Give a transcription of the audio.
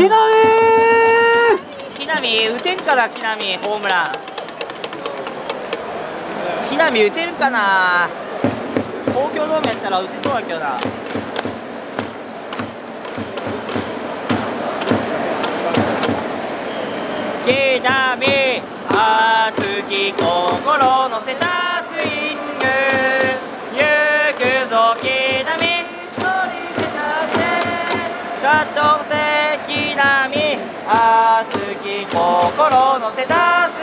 木浪打てんかな、木浪ホームラン。木浪打てるかな。東京ドームやったら打てそうだけどな。木浪、熱き心乗せたスイング、行くぞ木浪、勝利目指せ、カットせ木浪、熱き心乗せた